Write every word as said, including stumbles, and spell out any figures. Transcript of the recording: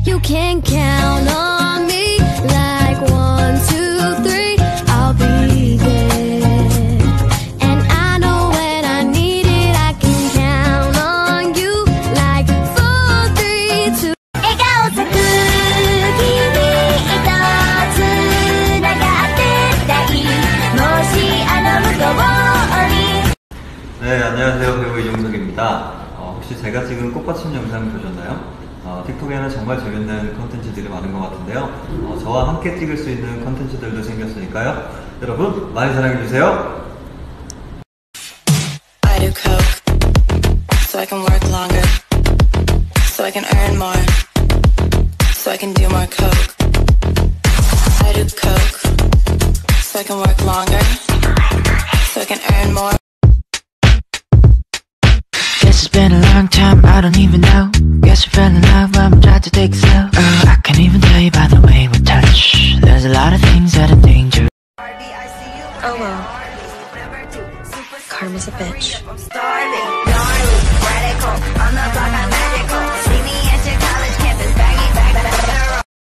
You can count on me like one, two, three. I'll be there. And I know when I need it, I can count on you like four, three, two. 笑顔咲く君とつながってたい。もしあの向こうに。 네, 안녕하세요. 배우 이종석입니다. 어, 혹시 제가 찍은 꽃받침 영상 보셨나요? 어, 틱톡에는 정말 재밌는 컨텐츠들이 많은 것 같은데요. 어, 저와 함께 찍을 수 있는 컨텐츠들도 생겼으니까요. 여러분 많이 사랑해주세요. I do coke so I can work longer, so I can earn more, so I can do more coke. I do coke so I can work longer, so I can earn more. Guess it's been a long time, I don't even know. Guess I fell in love when I tried to take it slow. Oh, I can't even tell you by the way we touch. There's a lot of things that are dangerous. Oh well, karma's a bitch.